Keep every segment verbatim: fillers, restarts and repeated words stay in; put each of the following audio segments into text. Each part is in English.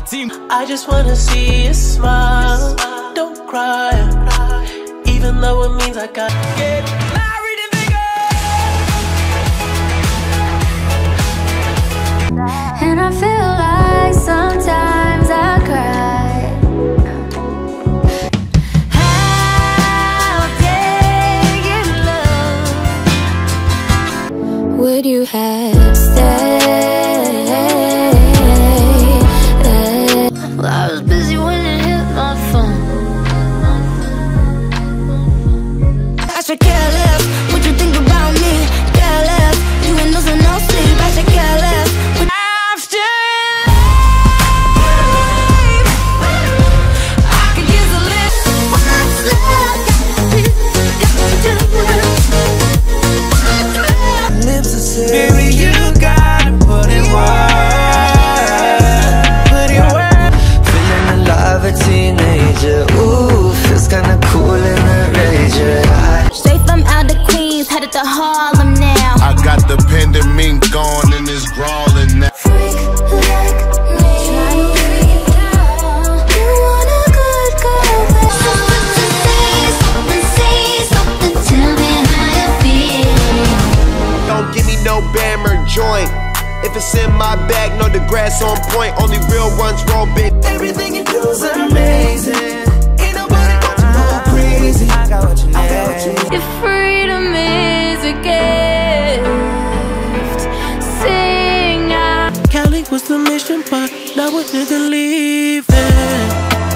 team. I just wanna see you smile. Don't cry, even though it means I got get married and bigger. And I feel like sometimes I cry. How dare you love? Would you have stayed? Well, I was busy when it hit my phone. I should care less what you think about me. Care less, you ain't losing no sleep. I should care less. I'm still alive. I could use a lift. What's left? Lips are sick. Baby, you gotta put it wide. Put it wide. Feeling alive, a teenager. Ooh, feels kinda cool in the Ranger. Straight from out the Queens, headed to Harlem now. I got the pandemic gone and it's crawling now. Freak like me. Try to freak out. You want a good girl, but something to say, something say, something. Tell me how you feel. Don't give me no Bammer joint. If it's in my bag, know the grass on point. Only real ones roll big. Everything you do's amazing. Ain't nobody got to go crazy. I got what you need. If freedom is a gift, sing out. Cali was the mission, but now we're nigga leaving.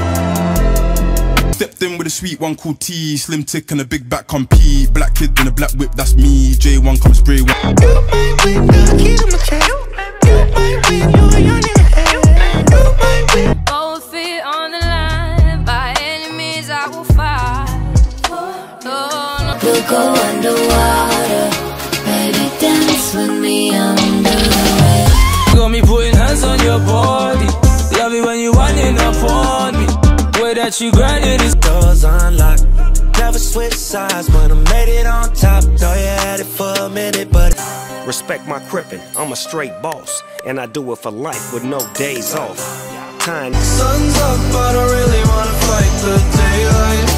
Stepped in with a sweet one called T. Slim tick and a big back on P. Black kid in a black whip, that's me. J one come spray one. You might win, now keep him a check. You might win, you a young in the head. You might win. Both feet on the line, by any means I will fight. Oh, no. We'll go underwater, baby, dance with me under the waves. Got me putting hands on your body. Love it when you winding up on me. Way that you grinding is Doors unlocked. Never switch sides when I made it on top. Though you had it for a minute, but Respect my crippin', I'm a straight boss, and I do it for life with no days off. Time. sun's up, I don't really wanna fight the daylight.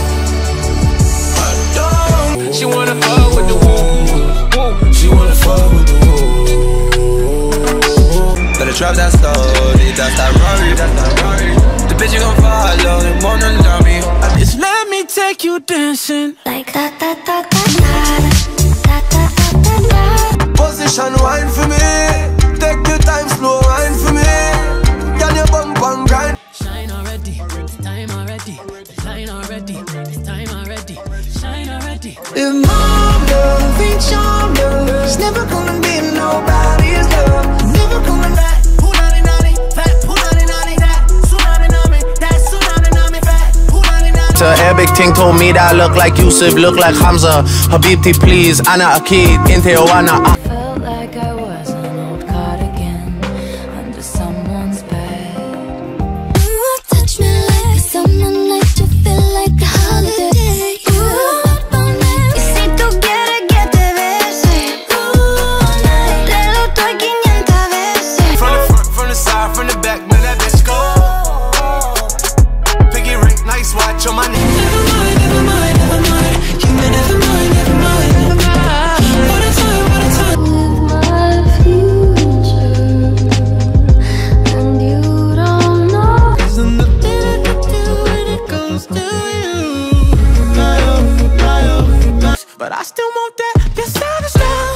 I don't. she wanna fuck with the woo. She wanna fuck with the woo. Better drop that story, that's that Rory, that's that Rory. The bitch you gon' follow, they wanna love me. Just let me take you dancing like da da da da da da da da da. Position wine for me. Take your time, slow wine for me. Can you bump and grind? Shine already, it's time already. Shine already, it's time already. Shine already. If my love ain't your love, it's never gonna be nobody's love. Never coming back. Punani nani, fat. Punani nani, that. Tsunami nami, that tsunami nami, fat. Punani nani. Arabic ting told me that I look like Yusuf, look like Hamza. Habibti please, Ana Akid, Inte Oana. Felt like I was an old cardigan under someone's bed. Ooh, touch me like someone makes you feel like a holiday. Ooh, y si tú quieres que te bese, ooh, te lo doy quinientas veces. From the front, from the side, from the back, let that bitch go. Piggy ring, nice watch on my neck. Never mind, never mind, never mind. You may never mind, never mind. What a time, what a time. With my future, and you don't know. Isn't the thing I can do when it goes to you? Lie up, lie up, lie. But I still want that, your savage love.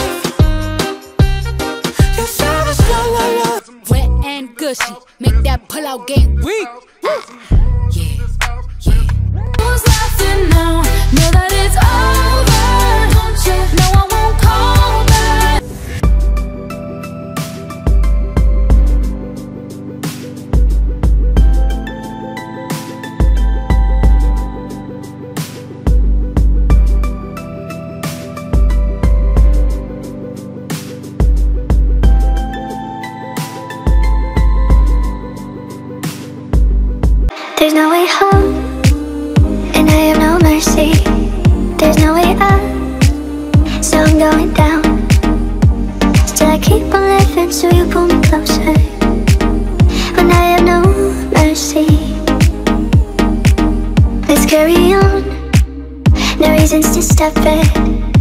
Your savage love, love, love. Wet and gushy, make that pull out game weak. Yeah, yeah. Who's laughing now? Know that it's over. Don't you know I won't call back? There's no way home, and I have no mercy. There's no way up, so I'm going down. Still I keep on living, so you pull me closer. When I have no since you stepped in.